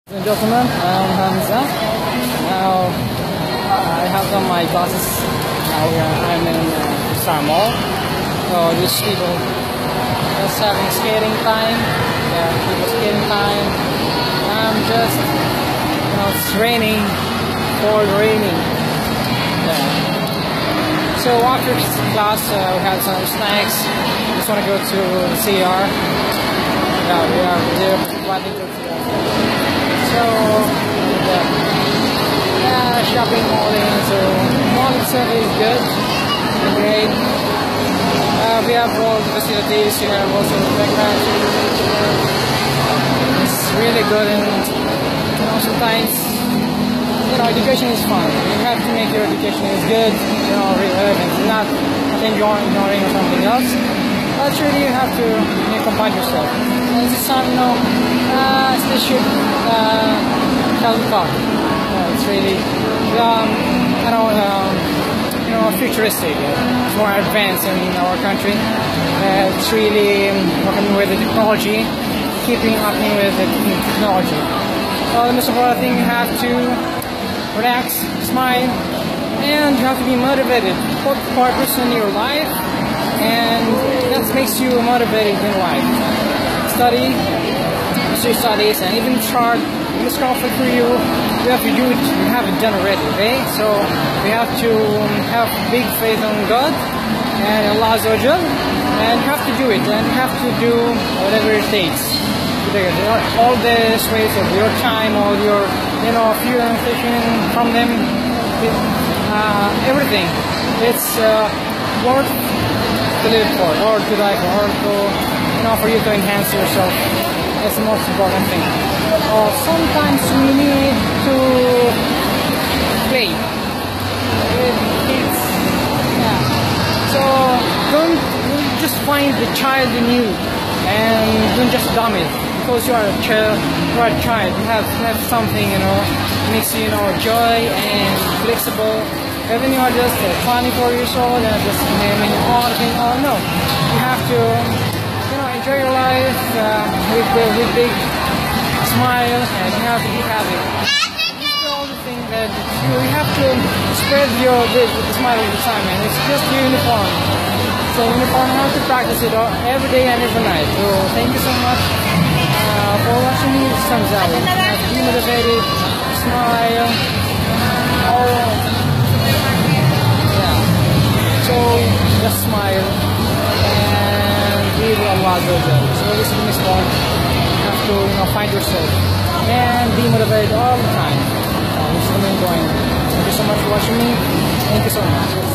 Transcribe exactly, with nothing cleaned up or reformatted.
Ladies and gentlemen, I'm Hamza. Now I have done my classes. Now we are, I'm in uh, starmall. So these people just having skating time. Yeah, people skating time. I'm just, you know, it's raining, cold raining. Yeah. So after class, uh, we had some snacks. Just want to go to the C R. Yeah, we are there planning to C R. So, yeah, yeah, shopping malling, so mall itself is good, great. Uh, we have all the facilities, we have also the background. It's really good, and you know, sometimes, you know, education is fun. You have to make your education is good, you know, relevant, not enjoying, ignoring or something else. But really you have to, you know, combine yourself. And this is some, you know, uh, spaceship uh, helicopter. Uh, it's really, um, I know, um, you know, futuristic. Uh, it's more advanced in our country. Uh, it's really um, working with the technology, keeping up with the technology. So the most important thing, you have to relax, smile, and you have to be motivated. Put purpose in your life, and that makes you motivated in life. Study, pursue studies, and even start in this conflict for you. You have to do it. You haven't done already, okay? So we have to have big faith on God and Allah Azza wa Jal, and you have to do it, and you have to do whatever it takes. All the ways of your time, all your, you know, fear and taking from them, uh, everything. It's uh, worth to live for, or to die for, or to, you know, for you to enhance yourself. That's the most important thing. Uh, sometimes we need to play with kids. Yeah. So don't, don't just find the child in you and don't just dumb it. Because you are a child, you are a child. You have, have something, you know, makes you, you know, joy and flexible. Even you are just uh, twenty-four years old and just naming all thing, oh no, you have to, you know, enjoy your life uh, with the with big smile, and you have to be happy. These are all the things that you, you have to spread your the, the smile all the time, and it's just your uniform. So uniform, you have to practice it all, every day and every night. So thank you so much uh, for watching me. This is Hamzawi. Be motivated, smile, all. So just smile and be with Allah. So this is the next part. You have to, you know, find yourself and be motivated all the time. Uh, this is the main point. Thank you so much for watching me. Thank you so much.